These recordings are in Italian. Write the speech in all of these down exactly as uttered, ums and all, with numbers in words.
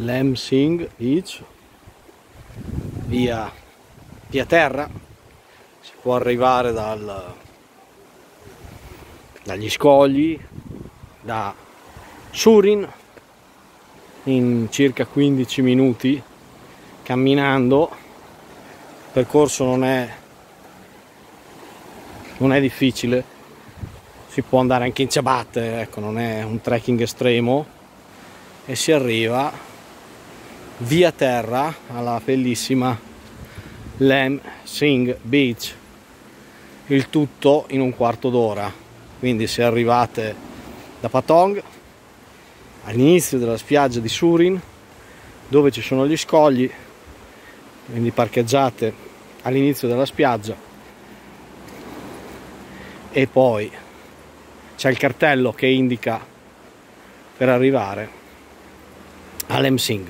Lam Sing Beach, via, via terra. Si può arrivare dal, dagli scogli, da Surin, in circa quindici minuti camminando. Il percorso non è, non è difficile, si può andare anche in ciabatte, ecco, non è un trekking estremo, e si arriva via terra alla bellissima Lam Sing Beach, il tutto in un quarto d'ora. Quindi se arrivate da Patong, all'inizio della spiaggia di Surin, dove ci sono gli scogli, quindi parcheggiate all'inizio della spiaggia e poi c'è il cartello che indica per arrivare a Lam Sing.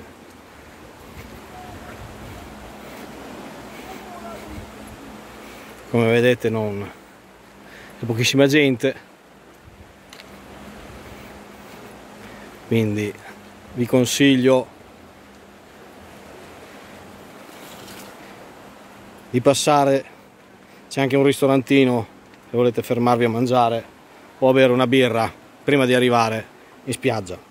Come vedete non c'è pochissima gente, quindi vi consiglio di passare. C'è anche un ristorantino se volete fermarvi a mangiare o a bere una birra prima di arrivare in spiaggia.